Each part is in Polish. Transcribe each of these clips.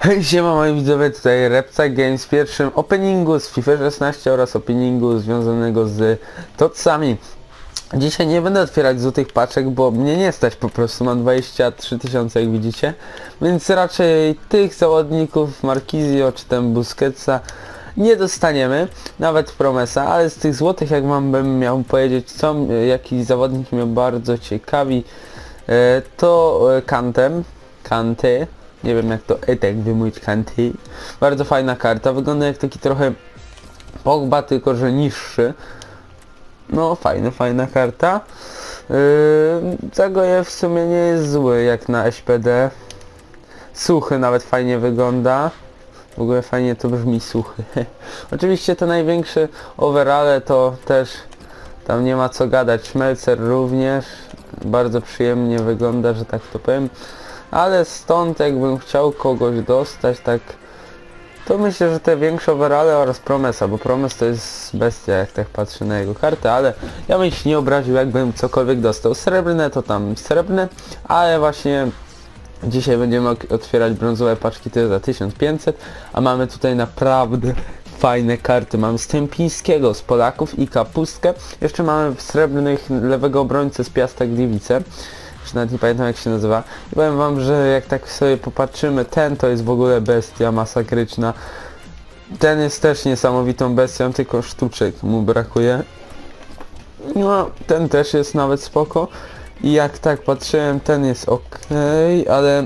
Hej, siema moi widzowie, tutaj Repside Games w pierwszym openingu z FIFA 16 oraz openingu związanego z TOTSami. Dzisiaj nie będę otwierać złotych paczek, bo mnie nie stać, po prostu mam 23 000 jak widzicie. Więc raczej tych zawodników Marquisio czy tam Busquetsa nie dostaniemy, nawet Promesa, ale z tych złotych, jak bym miał powiedzieć, co jaki zawodnik mnie bardzo ciekawi, to Kanté. Nie wiem jak to tak wymówić, Kanté. Bardzo fajna karta, wygląda jak taki trochę Pogba, tylko że niższy. No fajna karta. Zagoje w sumie nie jest zły jak na SPD. Suchy nawet fajnie wygląda. W ogóle fajnie to brzmi, Suchy. Oczywiście te największe overale to też tam nie ma co gadać. Schmelzer również bardzo przyjemnie wygląda, że tak to powiem. Ale stąd jakbym chciał kogoś dostać, tak to myślę, że te większe overale oraz Promesa, bo Promes to jest bestia, jak tak patrzę na jego kartę, ale ja bym się nie obraził, jakbym cokolwiek dostał. Srebrne to tam srebrne, ale właśnie dzisiaj będziemy otwierać brązowe paczki, to jest za 1500, a mamy tutaj naprawdę fajne karty. Mamy Stępińskiego z Polaków i Kapustkę. Jeszcze mamy srebrnych lewego obrońcę z Piasta Gliwice. Już nawet nie pamiętam jak się nazywa. I powiem wam, że jak tak sobie popatrzymy, ten to jest w ogóle bestia masakryczna. Ten jest też niesamowitą bestią, tylko sztuczek mu brakuje. No, ten też jest nawet spoko. I jak tak patrzyłem, ten jest ok, ale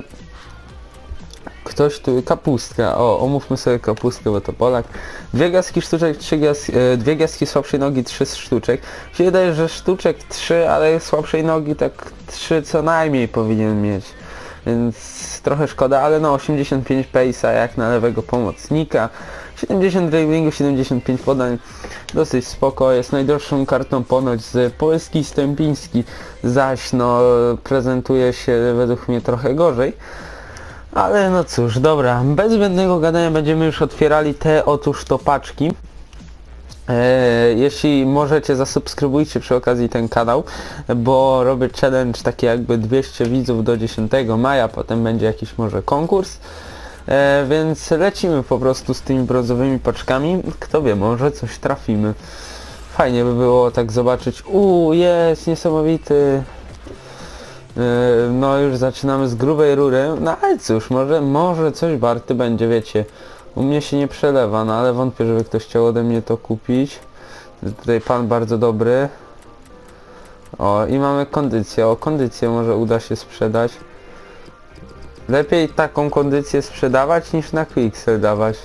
ktoś tu... Kapustka, omówmy sobie Kapustkę, bo to Polak. Dwie gwiazdki sztuczek, dwie gwiazdki słabszej nogi, 3 sztuczek. Mi się wydaje, że sztuczek 3, ale słabszej nogi tak 3 co najmniej powinien mieć. Więc trochę szkoda, ale no 85 pace'a jak na lewego pomocnika. 70 driblingu, 75 podań. Dosyć spoko, jest najdroższą kartą ponoć z Polski. Stępiński zaś no prezentuje się według mnie trochę gorzej. Ale no cóż, dobra, bez zbędnego gadania będziemy już otwierali te otóż to paczki. Jeśli możecie, zasubskrybujcie przy okazji ten kanał, bo robię challenge taki jakby 200 widzów do 10 maja, potem będzie jakiś może konkurs. Więc lecimy po prostu z tymi brązowymi paczkami, kto wie, może coś trafimy. Fajnie by było tak zobaczyć, jest niesamowity. No już zaczynamy z grubej rury, no ale cóż, może coś warty będzie, wiecie. U mnie się nie przelewa, no ale wątpię, żeby ktoś chciał ode mnie to kupić. Tutaj pan bardzo dobry. I mamy kondycję, kondycję może uda się sprzedać. Lepiej taką kondycję sprzedawać niż na Quicksell dawać.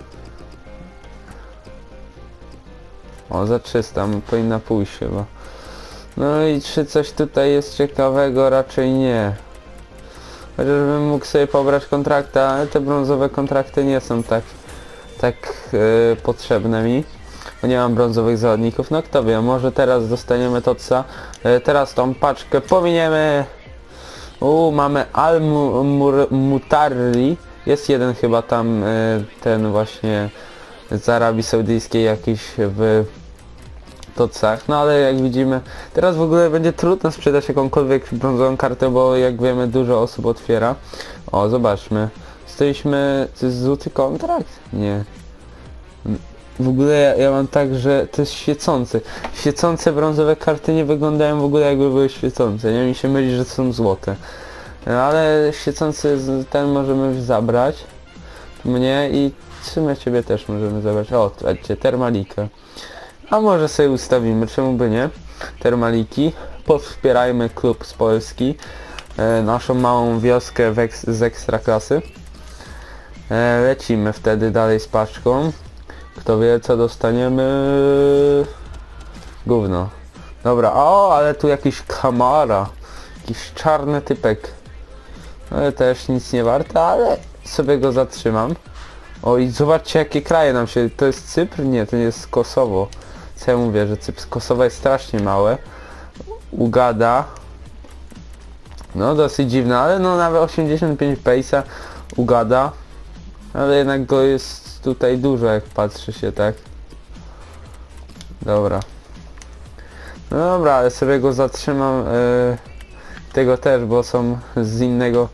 Za 300 powinna pójść chyba. No i czy coś tutaj jest ciekawego? Raczej nie. Chociażbym mógł sobie pobrać kontrakta, ale te brązowe kontrakty nie są tak potrzebne mi. Bo nie mam brązowych zawodników. No kto wie, może teraz dostaniemy Totsa. Teraz tą paczkę pominiemy. Mamy Al-Mutarri. Jest jeden chyba tam, ten właśnie z Arabii Saudyjskiej jakiś w Totsach, no ale jak widzimy, teraz w ogóle będzie trudno sprzedać jakąkolwiek brązową kartę, bo jak wiemy dużo osób otwiera. Zobaczmy. Stoiliśmy... To jest złoty kontrakt? Nie. W ogóle ja mam tak, że to jest świecący. Świecące brązowe karty nie wyglądają w ogóle jakby były świecące. Nie mi się myli, że są złote. Ale świecący ten możemy zabrać. Mnie i w sumie ciebie też możemy zabrać. Słuchajcie, Termalikę. A może sobie ustawimy, czemu by nie? Termaliki. Powspierajmy klub z Polski. Naszą małą wioskę z ekstraklasy. Lecimy wtedy dalej z paczką. Kto wie co dostaniemy? Gówno. Dobra, ale tu jakiś Kamara. Jakiś czarny typek. No też nic nie warte, ale sobie go zatrzymam. I zobaczcie jakie kraje nam się... To jest Cypr? Nie, to nie jest Kosowo. Co ja mówię, że Kosowo jest strasznie małe. Ugada. No dosyć dziwne, ale no nawet 85 pace'a Ugada. Ale jednak go jest tutaj dużo jak patrzy się, tak? Dobra. No dobra, ale sobie go zatrzymam. Tego też, bo są z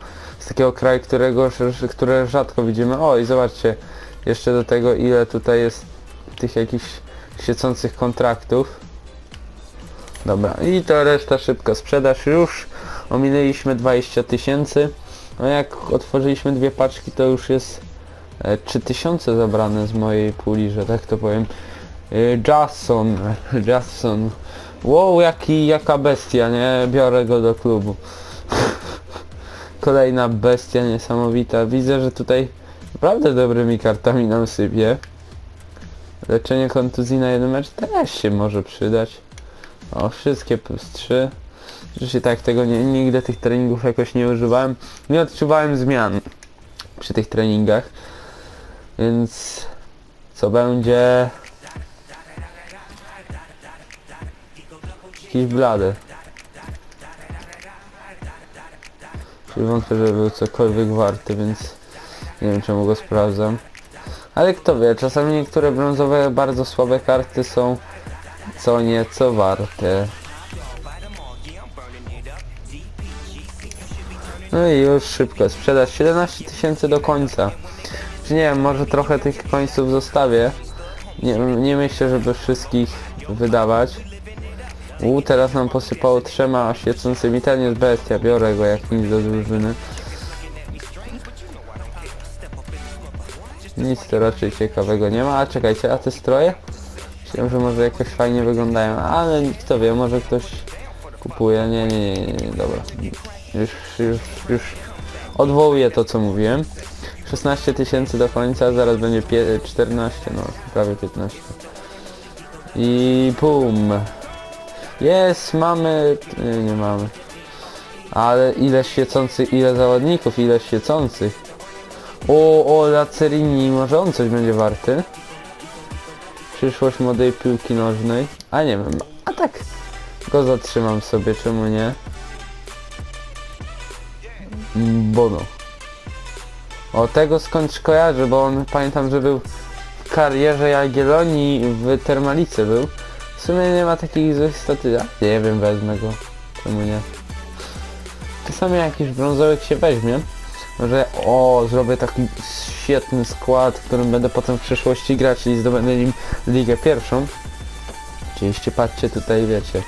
z takiego kraju, które rzadko widzimy. O i zobaczcie, jeszcze do tego ile tutaj jest tych jakichś świecących kontraktów. Dobra, i to reszta szybka sprzedaż. Już ominęliśmy 20 000. No jak otworzyliśmy dwie paczki, to już jest 3000 zabrane z mojej puli, że tak to powiem. Jason. Wow, jaka bestia, nie? Biorę go do klubu. Kolejna bestia niesamowita. Widzę, że tutaj naprawdę dobrymi kartami nam sypie. Leczenie kontuzji na jeden mecz też się może przydać. O, wszystkie +3. Rzeczywiście tak, tego nigdy tych treningów jakoś nie używałem. Nie odczuwałem zmian przy tych treningach. Więc co będzie? Jakiś blady. Czyli wątpię, że był cokolwiek warty, więc nie wiem czemu go sprawdzam. Ale kto wie, czasami niektóre brązowe, bardzo słabe karty są co nieco warte. No i już szybko sprzedaż 17 000 do końca. Czy nie wiem, może trochę tych końców zostawię. Nie myślę, żeby wszystkich wydawać. Teraz nam posypało 3 świecącymi. Ten jest bestia, biorę go jak nic do drużyny. Nic to raczej ciekawego nie ma. A czekajcie, a te stroje? Myślałem, że może jakoś fajnie wyglądają, ale kto wie, może ktoś kupuje. Nie, dobra. Już odwołuję to, co mówiłem. 16 000 do końca, zaraz będzie 14, no prawie 15. I bum. Jest, mamy... Nie mamy. Ale ile świecących, ile zawodników, ile świecących. O, Lacerini, może on coś będzie warty. Przyszłość młodej piłki nożnej. A nie wiem, a tak go zatrzymam sobie, czemu nie? Bono. O, tego skądś kojarzę, bo on, pamiętam, że był w karierze Jagiellonii, w Termalice był. W sumie nie ma takich złych statystyk. Nie wiem, wezmę go. Czemu nie? Czasami jakiś brązowych się weźmie. Może zrobię taki świetny skład, w którym będę potem w przyszłości grać, czyli zdobędę nim Ligę Pierwszą. Oczywiście patrzcie tutaj, wiecie.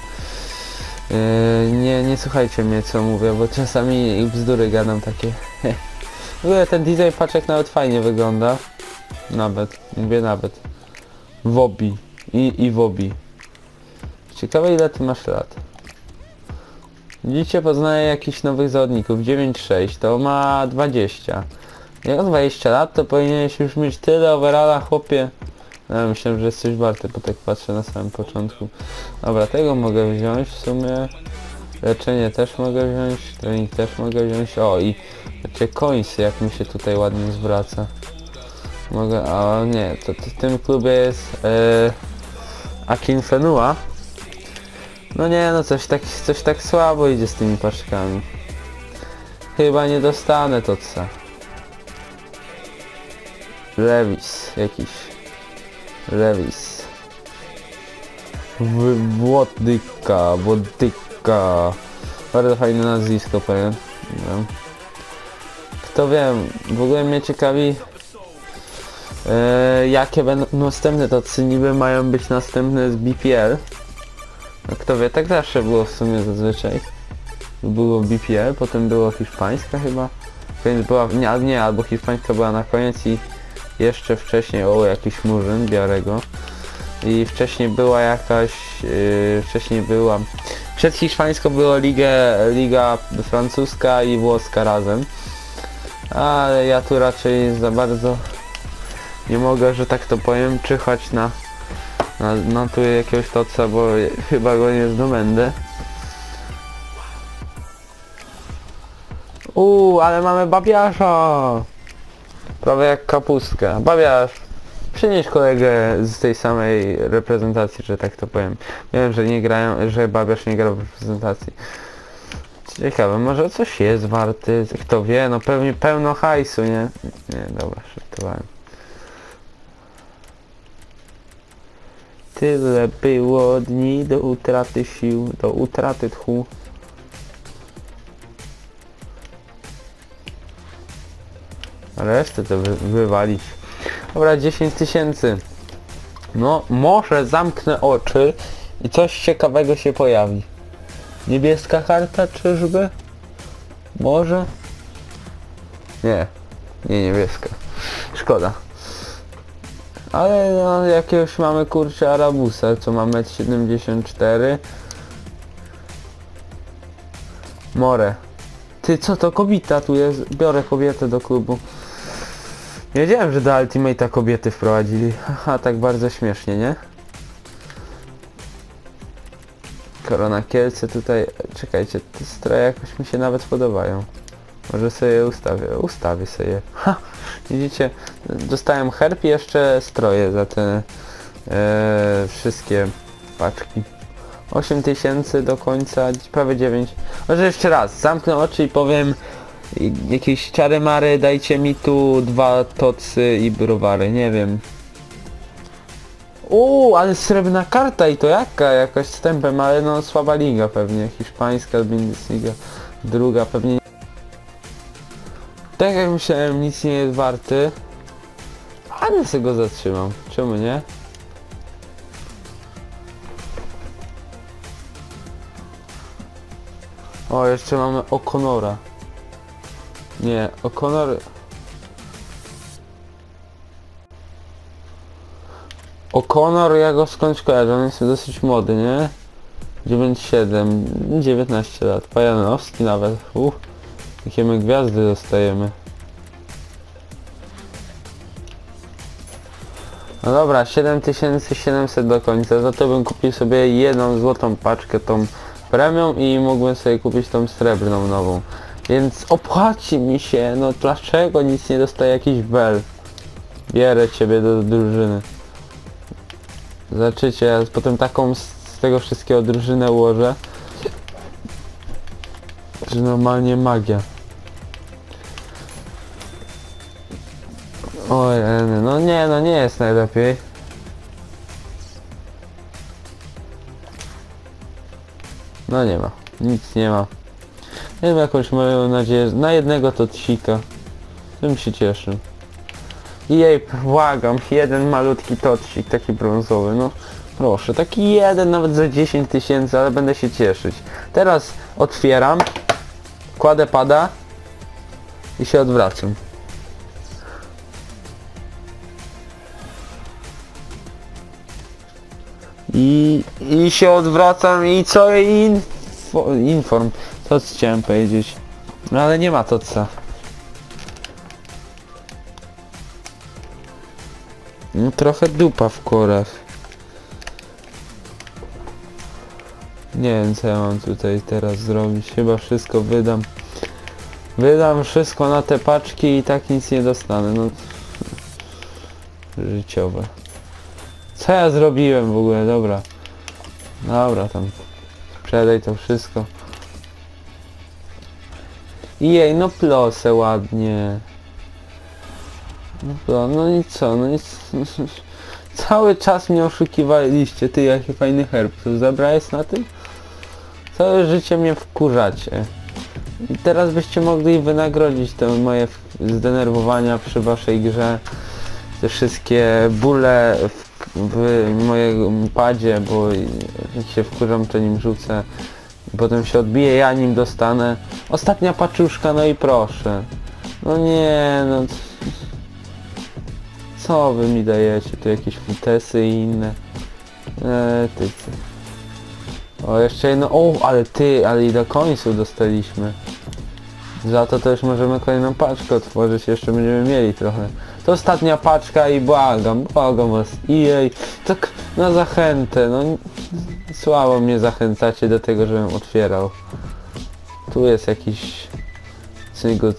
Nie słuchajcie mnie, co mówię, bo czasami bzdury gadam takie. W ogóle ten design paczek nawet fajnie wygląda. Mówię nawet. Wobi. I Wobi. Ciekawe, ile ty masz lat. Widzicie, poznaję jakichś nowych zawodników. 9-6, to ma 20. Jak ma 20 lat, to powinieneś już mieć tyle overalla, chłopie. No, myślałem, że jesteś warty, bo tak patrzę na samym początku. Dobra, tego mogę wziąć w sumie. Leczenie też mogę wziąć, trening też mogę wziąć. O, i wiecie, coinsy, jak mi się tutaj ładnie zwraca. Mogę, o nie, to w tym klubie jest Akinfenua. No nie, no coś tak słabo idzie z tymi paczkami. Chyba nie dostanę to co. Lewis. Włodyka. Bardzo fajne nazwisko, powiem. No. Kto wie, w ogóle mnie ciekawi jakie będą następne tacy niby mają być następne z BPL. No kto wie, tak zawsze było w sumie zazwyczaj. Było BPL, potem było hiszpańska chyba. Więc była, nie, albo hiszpańska była na koniec i jeszcze wcześniej, jakiś murzyn, biorę go. I wcześniej była jakaś, przed hiszpańską była liga francuska i włoska razem. Ale ja tu raczej za bardzo nie mogę, że tak to powiem, czyhać na tu jakiegoś toca, bo chyba go nie zdobędę. Ale mamy babiarza! Prawie jak kapustka. Babiarz, przynieś kolegę z tej samej reprezentacji, że tak to powiem. Wiem, że nie grają, że babiarz nie gra w reprezentacji. Ciekawe, może coś jest warty, kto wie, no pewnie pełno hajsu, nie? Nie, dobra, szybtowałem. Tyle było dni do utraty sił, do utraty tchu. Resztę to wywalić. Dobra, 10 000. No, może zamknę oczy i coś ciekawego się pojawi. Niebieska karta, czyżby? Może? Nie. Nie niebieska. Szkoda. Ale no, jakiegoś mamy kurczę Arabusa, co ma 1,74 m. More. Ty, co to kobieta tu jest? Biorę kobietę do klubu. Nie wiedziałem, że do Ultimate'a kobiety wprowadzili. Haha, tak bardzo śmiesznie, nie? Korona Kielce tutaj... Czekajcie, te stroje jakoś mi się nawet podobają. Może sobie je ustawię. Ustawię sobie je. Ha! Widzicie? Dostałem herb i jeszcze stroje za te wszystkie paczki. 8 000 do końca, prawie 9. Może jeszcze raz, zamknę oczy i powiem jakieś czary mary, dajcie mi tu 2 tocy i browary, nie wiem. Ale srebrna karta i to jakaś z tempem, ale no słaba liga pewnie, hiszpańska, Bundesliga, druga pewnie. Tak jak myślałem, nic nie jest warty, ale sobie go zatrzymam, czemu nie? O, jeszcze mamy O'Connora. Nie, O'Connor... O'Connor, ja go skądś kojarzę, on jest dosyć młody, nie? 9,7, 19 lat, Pajanowski nawet, jakie my gwiazdy dostajemy. No dobra, 7700 do końca, za to bym kupił sobie jedną złotą paczkę, tą premium i mógłbym sobie kupić tą srebrną nową. Więc opłaci mi się, no dlaczego nic nie dostaje jakiś bel? Bierę ciebie do drużyny. Zobaczycie, ja potem taką z tego wszystkiego drużynę ułożę, że normalnie magia. Oj, no nie jest najlepiej. No nie ma, nic nie ma. Ja mam jakąś moją nadzieję na jednego totsika. Tym się cieszę. I jej, błagam, jeden malutki totsik, taki brązowy, no proszę, taki jeden nawet za 10 000, ale będę się cieszyć. Teraz otwieram, kładę pada i się odwracam. I się odwracam i co? Inform. To co chciałem powiedzieć. No ale nie ma to co. No trochę dupa w korach. Nie wiem co ja mam tutaj teraz zrobić. Chyba wszystko wydam. Wydam wszystko na te paczki i tak nic nie dostanę. No. Życiowe. Co ja zrobiłem w ogóle? Dobra. Dobra tam. Sprzedaj to wszystko. Jej, no plosę ładnie. No i co? No i cały czas mnie oszukiwaliście. Ty, jaki fajny herb. To zabrałeś na tym? Całe życie mnie wkurzacie. I teraz byście mogli wynagrodzić te moje zdenerwowania przy waszej grze. Te wszystkie bóle w moim padzie, bo jak się wkurzam, to nim rzucę. Potem się odbije, ja nim dostanę. Ostatnia paczuszka, no i proszę. No nie, no... Co wy mi dajecie? Tu jakieś futesy i inne. Ty. O, jeszcze jedno... ale i do końca dostaliśmy. Za to już możemy kolejną paczkę otworzyć, jeszcze będziemy mieli trochę. To ostatnia paczka i błagam was. Jej, tak na zachętę, no słabo mnie zachęcacie do tego, żebym otwierał. Tu jest jakiś cygot,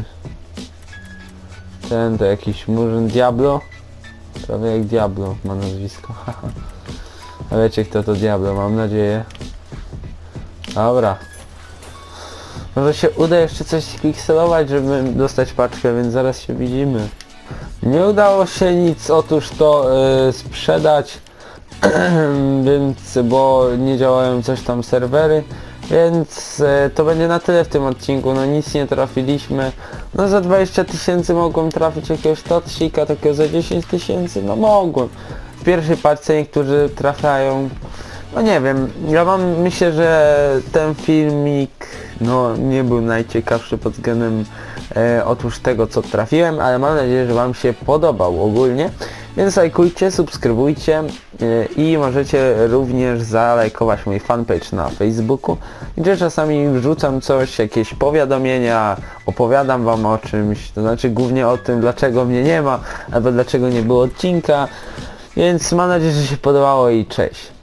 ten to jakiś murzyn Diablo. Prawie jak Diablo ma nazwisko. A wiecie kto to Diablo, mam nadzieję. Dobra. Może się uda jeszcze coś pikselować, żeby dostać paczkę, więc zaraz się widzimy. Nie udało się nic, otóż to sprzedać, więc, bo nie działają coś tam serwery, Więc to będzie na tyle w tym odcinku, no nic nie trafiliśmy. No za 20 000 mogłem trafić jakiegoś totsika, takiego za 10 000, no mogłem. W pierwszej paczce niektórzy trafiają, no nie wiem, myślę, że ten filmik no nie był najciekawszy pod względem oprócz tego co trafiłem, ale mam nadzieję, że wam się podobał ogólnie. Więc lajkujcie, subskrybujcie i możecie również zalajkować mój fanpage na Facebooku, gdzie czasami wrzucam coś, jakieś powiadomienia, opowiadam wam o czymś, to znaczy głównie o tym, dlaczego mnie nie ma, albo dlaczego nie było odcinka. Więc mam nadzieję, że się podobało i cześć.